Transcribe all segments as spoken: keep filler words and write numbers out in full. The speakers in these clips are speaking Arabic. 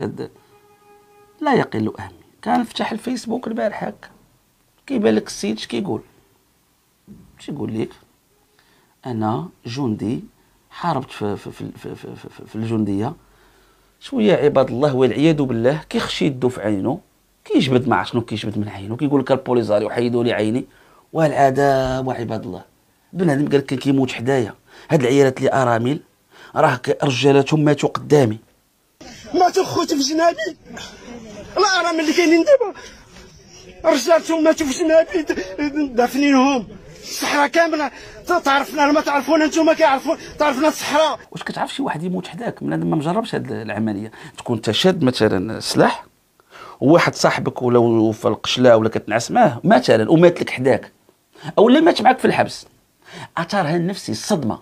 لا يقل أهمية. كان فتح الفيسبوك البارح هكا، كيبان لك السيد اش كيقول، اش يقول لك؟ انا جندي حاربت في في في في, في, في, في الجنديه، شويه عباد الله والعياذ بالله كيخشي يدو في عينه، كيجبد ما عرف شنو كيجبد من عينه، كيقول لك البوليزاريو حيدوا لي عيني والعذاب وعباد الله. بنادم قال لك كيموت حدايا، هاد العيالات اللي ارامل راه رجالاتهم ماتوا قدامي، ماتوا خوتي في جنابي، الارامل اللي كاينين دابا رجالتهم ماتوا في جنابي دافنينهم. الصحراء كامله تعرفنا، ما تعرفونا نتوما كيعرفوا، تعرفنا الصحراء. واش كتعرف شي واحد يموت حداك بنادم ما مجربش هاد العمليه؟ تكون انت شاد مثلا سلاح وواحد صاحبك ولا في القشله ولا كتنعس معاه مثلا ومات لك حداك، او لا مات معاك في الحبس، اثرها النفسي الصدمه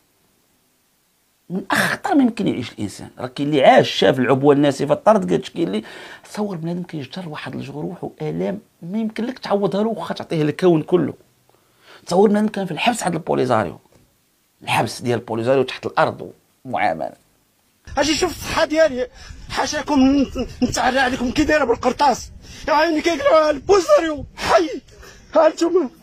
من اخطر ما يمكن يعيش الانسان. راه كاين اللي عاش شاف العبوه الناسفه الطرد، قالت كاين اللي تصور بنادم كيجتر واحد الجروح والام ما يمكن لك تعوضها له واخا تعطيه الكون كله. تصور بنادم كان في الحبس عند البوليزاريو، الحبس ديال البوليزاريو تحت الارض ومعامله. اجي شوف الصحه ديالي، حاشاكم نتعرى عليكم كي دايره بالقرطاس، يا عيني كيقولوا البوليزاريو حي، ها انتم لا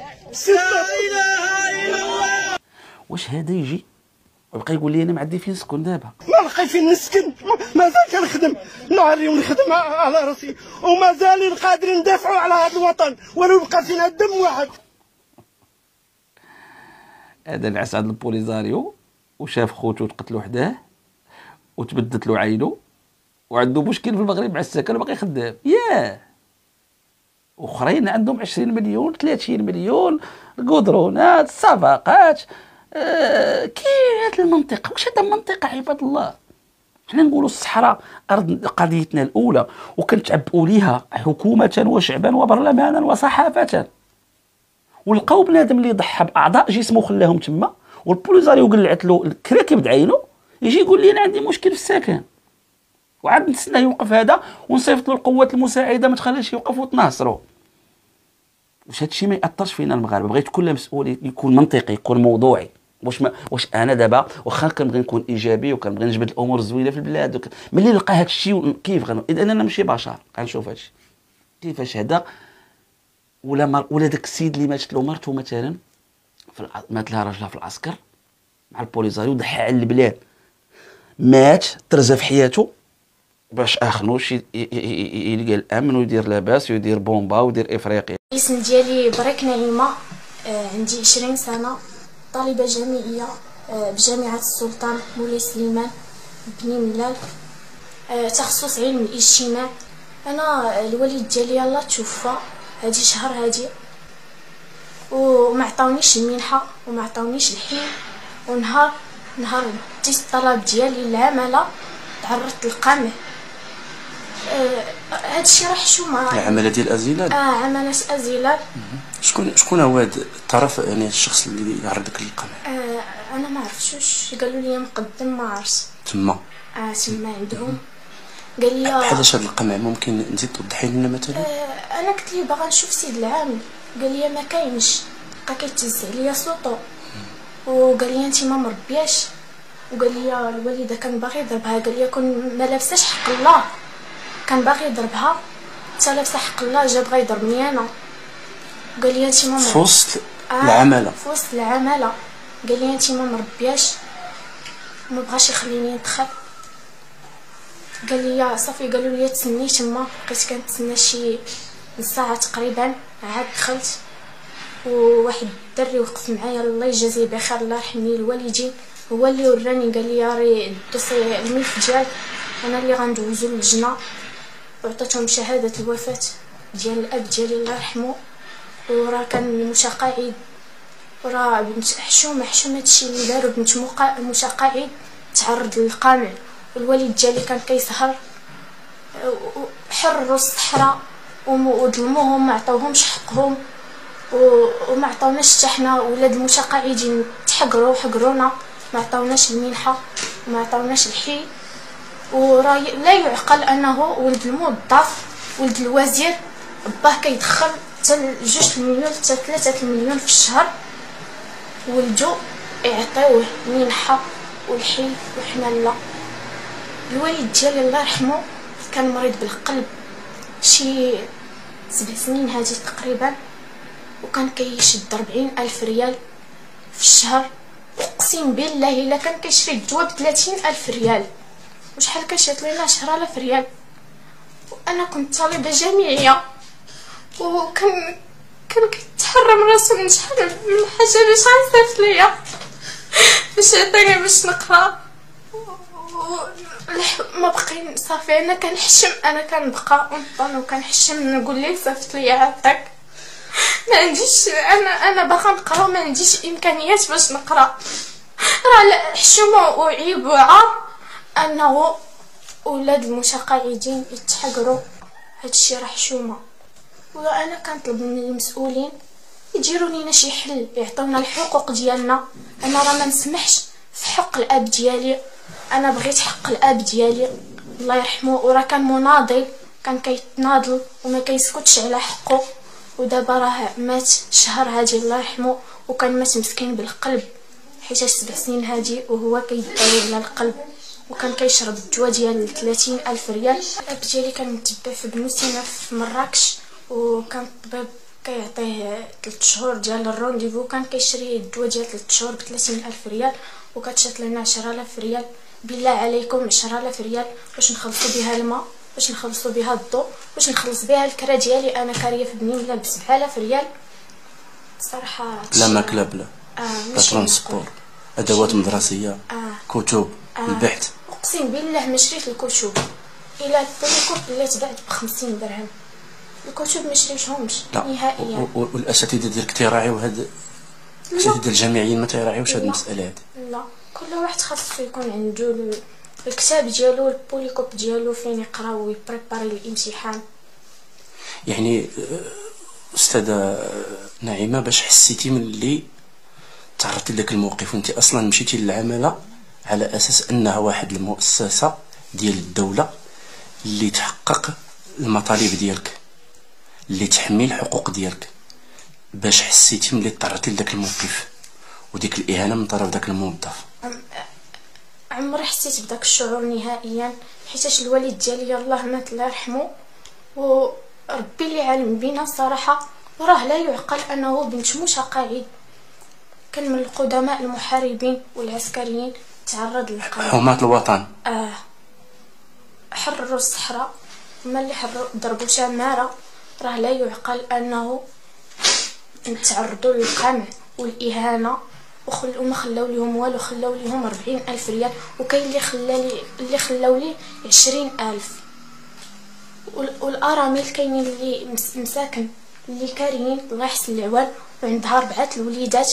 اله الا الله. واش هذا يجي ويبقى يقول لي انا ما عندي فين نسكن دابا؟ ما لقيت فين نسكن، مازال كنخدم نعري ونخدم على راسي، ومازال قادرين ندافعوا على هذا الوطن ولو بقى فينا دم واحد. هذا نعس عند البوليزاريو وشاف خوتو تقتلوا حداه وتبدت له عينه وعنده مشكل في المغرب مع السكن وباقي خدام. ياه، واخرين عندهم عشرين مليون ثلاثين مليون، القدرونات الصفقات. آه كي هاد المنطقه؟ واش هذا منطقه عباد الله؟ حنا نقولوا الصحراء ارض قضيتنا الاولى وكنتعبئوا ليها حكومه وشعبا وبرلمانا وصحافه، ولقاو بنادم اللي ضحى باعضاء جسمه وخلاهم تما، والبوليزاريو قلعت له الكراكب عينه، يجي يقول لي انا عندي مشكل في السكن، وعاد نتسنى يوقف هذا ونصيفط له القوات المساعده ما تخليش يوقف وتناصروا. واش هادشي ما ياثرش فينا المغاربه؟ بغيت كل مسؤول يكون منطقي، يكون موضوعي. واش ما واش انا دابا واخا كنبغي نكون ايجابي وكنبغي نجبد الامور الزوينه في البلاد وك... ملي نلقى هادشي كيف غن... اذا انا ماشي بشر غنشوف هادشي كيفاش هذا ولا مر... ولا داك السيد اللي ماتت له مرته مثلا في الع... مات لها راجلها في العسكر مع البوليزاريو ضحى على البلاد، مات ترزى في حياته باش اخنوش يلقى الامن ويدير لاباس ويدير بومبا ويدير افريقيا. الاسم ديالي بريك نعيمه، آه عندي عشرين سنه، طالبه جامعيه آه بجامعه السلطان مولاي سليمان بني ملال، آه تخصص علم الاجتماع. انا الوالد ديالي الله توفى هادي شهر هادي، وما عطاونيش المنحه وما عطاونيش الحين، ونهار نهار ديت الطلب ديالي للعماله تعرضت للقمع. آه هادشي راه حشومه. العماله ديال ازيلال؟ اه عماله ازيلال. شكون شكون هو هذا الطرف، يعني الشخص اللي يعرضك للقمع؟ آه انا ما عرفتوش، قالوا لي مقدم ما عرفت تما. اه تما عندهم قال لي بحالاش هذا القمع ممكن نزيد توضحي لنا مثلا؟ آه انا قلت ليه باغا نشوف سيد العامل، قال لي ما كاينش، بقى كيتهز عليا صوتو وقال لي انت ما مربياش، وقال لي الوالده كان باغي يضربها، قال لي كون ما لابساش حق الله كان باغي يضربها، حتى لابسه حق الله جا بغا يضربني انا. قال لي انت ما في وسط آه العماله في وسط العماله قال لي انت ما مربياش، وما بغاش يخليني ندخل. قال لي صافي، قالوا لي تسني تما، بقيت كنتسنى شي نص ساعه تقريبا، عاد دخلت وواحد الدري وقف معايا الله يجازيه بخير الله يرحمني الوالدين، هو اللي وراني قال لي راه الدوسي الملف ديالك انا اللي غندوزو للجنه، وعطيتهم شهاده الوفاه ديال الاب ديالي الله يرحمه، وراه كان متقاعد، وراه بنت حشومه حشومه هادشي اللي دارو، بنت متقاعد تعرض للقمع، والوالد ديالي كان كيسهر، حرروا الصحراء وظلموهم ما عطاوهمش حقهم، وما عطاوناش حتى حنا ولاد المتقاعدين تحقروا حقرونا، ما عطاوناش المنحه وما عطاوناش الحي. وراه لا يعقل انه ولد الموظف ولد الوزير باه كيدخل حتى جوج المليون حتى ثلاثة المليون في الشهر، ولدو يعطيوه منحه والحي وحنا لا. الوالد ديالي الله يرحمه كان مريض بالقلب شي سبع سنين هذه تقريبا، وكان كيشد ربعين الف ريال في الشهر. اقسم بالله الا كان كيشري الدواء بثلاثين الف ريال، وشحال كشات لينا عشرة آلاف ريال. وانا كنت طالبه جامعيه، وكان كان كيتحرم راسو من شحال من حاجه باش غيصيفط ليا باش يعطيني باش نقرا. ما بقي صافي، انا كنحشم، انا كنبقى ونطن وكنحشم نقول ليه صيفط ليا عافاك. ما عنديش، انا انا باغا نقرا وما عنديش امكانيات باش نقرا. راه حشومه وعيب وعار انه ولاد المتقاعدين يتحقروا، هادشي راه حشومه. وانا كنطلب من المسؤولين يديروا لينا شي حل، يعطيونا الحقوق ديالنا. انا راه ما نسمحش في حق الاب ديالي، انا بغيت حق الاب ديالي الله يرحمه، وراه كان مناضل، كان كيتناضل وما كيسكتش على حقه. ودابا راه مات شهر هادي الله يرحمه، وكان مات مسكين بالقلب حيت سبع سنين هادي وهو كيداوي على القلب، وكان كيشرب الدواء ديال ثلاثين الف ريال. الاب ديالي كان متبع في بنوتينا في مراكش، وكان الطبيب كيعطيه ثلاث شهور ديال الرونديفو، كان كيشري الدواء ديال ثلاث شهور ب ثلاثين الف ريال، وكتشات لنا عشرة آلاف ريال. بالله عليكم عشرة آلاف ريال باش نخلصوا بها الماء، باش نخلصوا بها الضوء، باش نخلص بها الكرا ديالي. انا كاريه في بنين بلا ب سبعة آلاف ريال صراحه. لا ماكله بلا آه لا ترونسبور، ادوات مدرسيه، آه. كتب، آه. البحث. اقسم بالله ما شريت الكتب، الا البوليكوب اللي تباعت ب خمسين درهم، الكتب ما شريتهمش نهائيا. والاساتذه ديالك تيراعيو هاد الاساتذه الجامعيين ما تيراعيوش هاد المساله هادي؟ لا، كل واحد خاصو يكون عنده الكتاب ديالو، البوليكوب ديالو فين يقرا ويبريباري الامتحان. يعني استاذه نعيمه، باش حسيتي من اللي تعرضتي لك الموقف وانت اصلا مشيتي للعماله على اساس انها واحد المؤسسه ديال الدوله اللي تحقق المطالب ديالك، اللي تحمي الحقوق ديالك، باش حسيتي من اللي تعرضتي لذاك الموقف وديك الاهانه من طرف ذاك الموظف؟ عمري حسيت بداك الشعور نهائيا، حيتاش الوالد ديالي الله مات الله يرحمه، وربي اللي عالم بينا صراحه. وراه لا يعقل انه بنت متقاعد كان من القدماء المحاربين والعسكريين تعرض للقتل. حماة الوطن. اه حرروا الصحراء، هما اللي حرروا ضربوا شماره. راه لا يعقل انه تعرضوا للقمع والاهانه وخل... وما خلاو ليهم والو، خلاو ليهم ربعين الف ريال، وكاين اللي خلالي اللي خلاو ليه عشرين الف. والارامل كاينين اللي مساكن اللي كاريين الله يحسن العوان وعندها ربعه الوليدات،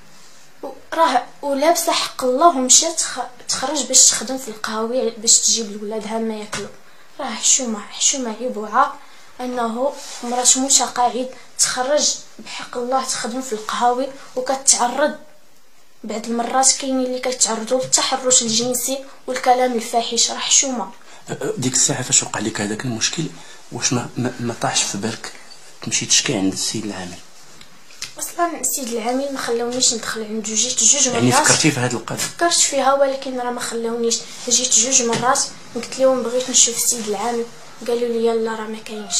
راه ولابسه حق الله ومشات تخرج باش تخدم في القهاوي باش تجيب لولادها ما ياكلوا. راه حشومه حشومه عيب وعار انه مرات متقاعد تخرج بحق الله تخدم في القهاوي وكتعرض بعض المرات كاينين اللي كيتعرضوا للتحرش الجنسي والكلام الفاحش. راه حشومه. ديك الساعه فاش وقع لك هذاك المشكل، واش ما, ما, ما طاحش في بالك تمشي تشكي عند السيد العامل؟ اصلا السيد العامل ما خلاونيش ندخل عنده، جيت جوج مرات. يعني فكرتي في هذه القضيه؟ فكرت فيها ولكن راه ما خلاونيش. جيت جوج مرات قلت لهم بغيت نشوف السيد العامل، قالوا لي لا راه ما كاينش.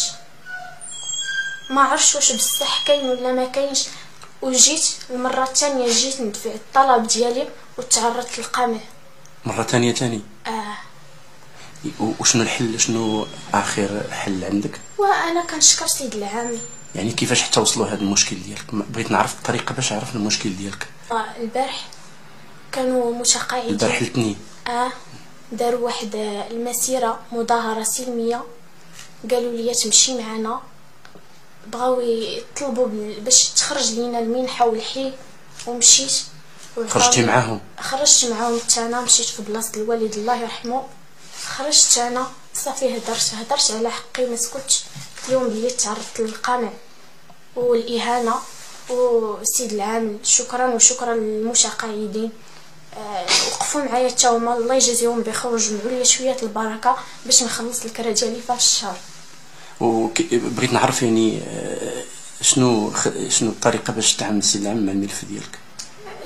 ما عرفتش واش بصح كاين ولا ما كاينش. وجيت المره الثانيه جيت ندفع الطلب ديالي وتعرضت للقمع مره ثانيه ثاني. اه وشنو الحل؟ شنو اخر حل عندك؟ وانا كنشكر السيد العامل. يعني كيفاش حتى وصلوا هذا المشكل ديالك؟ بغيت نعرف الطريقه باش نعرف المشكل ديالك. آه البارح كانوا متقاعدين. البارح الاثنين اه داروا واحد المسيره مظاهره سلميه، قالوا لي تمشي معنا، بغاو يطلبوا باش تخرج لينا المنحه والحي، ومشيت. خرجتي معاهم؟ خرجت معاهم حتى انا، مشيت في بلاصه الوالد الله يرحمه. خرجت انا صافي، هدرت هدرت على حقي ما سكتش. قلت لهم بلي تعرضت للقمع والاهانه. والسيد العامل شكرا وشكرا للمتقاعدين، أه وقفوا معايا حتى هما الله يجازيهم بخير وجمعوا لي شويه البركه باش نخلص الكرا ديالي في الشهر. وبغيت نعرف يعني شنو شنو الطريقه باش تعامل السيد العامل مع الملف ديالك؟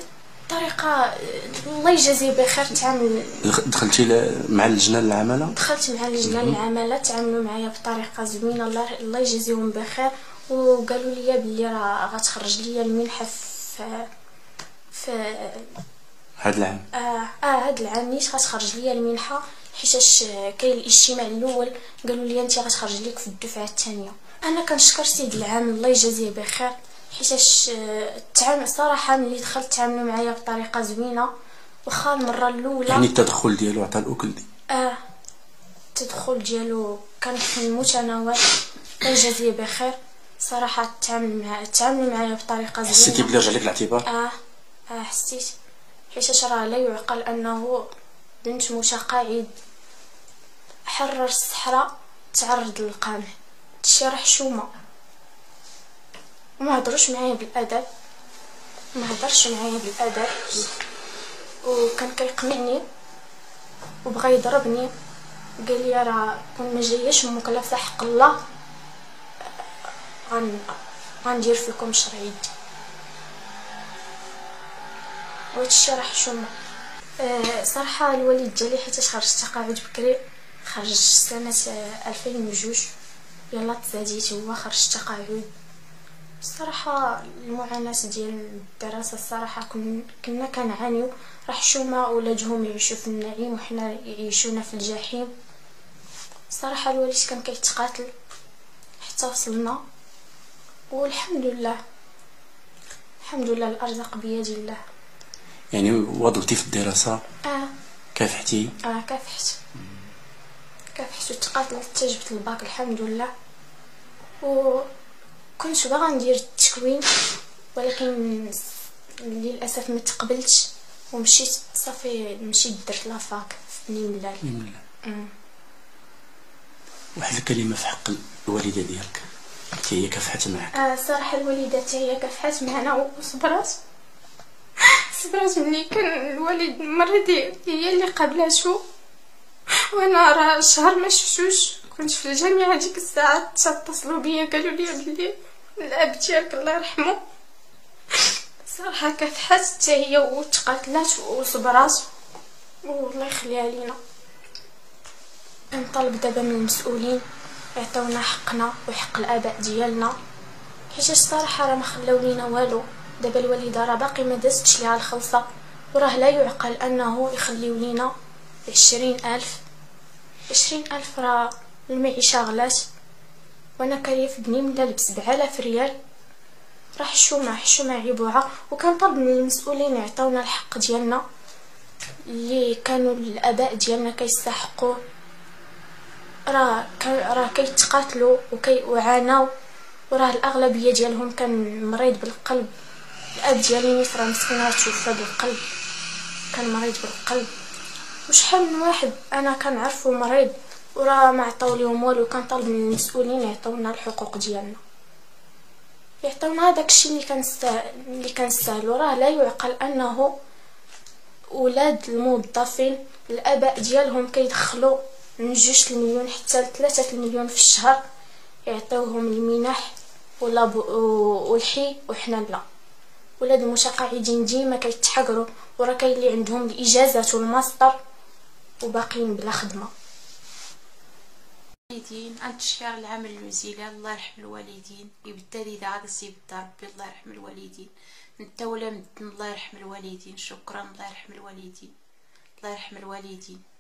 بطريقه الله يجازيه بخير. تعامل دخلتي مع اللجنه العماله؟ دخلت مع اللجنه العماله، تعاملوا معايا بطريقه زوينه، الله الله يجازيهم بخير. وقالوا لي بلي راه غتخرج ليا المنحه في في هاد العام. اه اه هاد العام نيت غتخرج ليا المنحه، حيتاش كاين الاجتماع الاول قالوا لي انت غتخرج ليك في الدفعه الثانيه. انا كنشكر سيد العام الله يجازيه بخير، حيتاش التعامل صراحه ملي دخلت تعاملوا معايا بطريقه زوينه. واخا المره الاولى يعني التدخل ديالو عطى الاكل دي. اه التدخل ديالو كان متناول الله يجازيه بخير. صراحه التعامل مع التعامل معايا بطريقه زوينه. حسيتي بلي رجع لك الاعتبار؟ اه اه حسيت، حيتاش راه لا يعقل انه بنت متقاعد حرر الصحراء تعرض للقمع، هادشي راه حشومه. وما هضروش معايا بالادب، ما هضرش معايا بالادب، وكان كيقمعني وبغى يضربني. قال لي راه كون ما جاياش امك لابسه حق الله غن غندير فيكم شرعي. وهادشي راه حشومه. أه صراحه الوالد ديالي حيت خرج تقاعد بكري، خرج سنه ألفين وجوج، يلا تزاديت هو خرج تقاعد. الصراحه المعاناه ديال الدراسه الصراحه كنا كنعانيو، راه حشومه ولادهم يعيشوا في النعيم وحنا يعيشونا في الجحيم. صراحه الوالد كان كيتقاتل حتى وصلنا، والحمد لله الحمد لله الارزاق بيد الله. يعني واظبتي في الدراسه؟ اه كافحتي؟ اه كافحت كافحت وتقاتلت حتى جبت الباك الحمد لله. وكنت باغا ندير التكوين ولكن للاسف ما تقبلتش ومشيت صافي، مشيت درت لافاك في بني ملال. واحد الكلمه في حق الوالده ديالك، حتى هي كافحت معك؟ اه صراحه الوالده حتى هي كافحت معنا وصبرات صبرات. ملي كان الوالد مرض هي اللي قابلاتو، وانا راه شهر ما شفتوش، كنت في الجامعه ديك الساعه اتصلوا بيا قالوا لي بلي الاب ديالك الله يرحمه. صراحه كافحت حتى هي وتقاتلات وصبرات والله يخليها لينا. كنطالب دابا من المسؤولين يعطيونا حقنا وحق الاباء ديالنا، حيت الصراحه راه ما خلاو لينا والو. دابا الوالده راه باقي ما دازتش ليها الخلصه، وراه لا يعقل انه يخليو لينا عشرين الف عشرين الف. راه المعيشه غلات، وانا كاريه في بني ملال بسبعة آلاف ريال، راه حشومه حشومه عيبوعه. وكنطلب من المسؤولين يعطيونا الحق ديالنا اللي كانوا الاباء ديالنا كيستحقوه. راه راه كيتقاتلوا وكيعانوا، وراه الاغلبيه ديالهم كان مريض بالقلب. الاب ديالي نيت راه مسكين راه توفى بالقلب، كان مريض بالقلب. وشحال من واحد انا كنعرفو مريض وراه ما عطاو ليهم والو. كنطالب من المسؤولين يعطيونا الحقوق ديالنا، يعطيونا داكشي اللي كنستاهل اللي كنستاهلو. راه لا يعقل انه اولاد الموظفين الاباء ديالهم كيدخلوا من جوج المليون حتى لثلاثة المليون في الشهر يعطيوهم المنح ولا والحي، وحنا لا. ولاد المتقاعدين ديما كيتحقروا، وراه كاين اللي عندهم الاجازات والماستر وباقيين بلا خدمه. الوالدين عند شهر العمل الوزيلي الله يرحم الوالدين، يبدل اذا غادي يصيب ربي الله يرحم الوالدين. انت ولا مدن الله يرحم الوالدين. شكرا الله يرحم الوالدين الله يرحم الوالدين.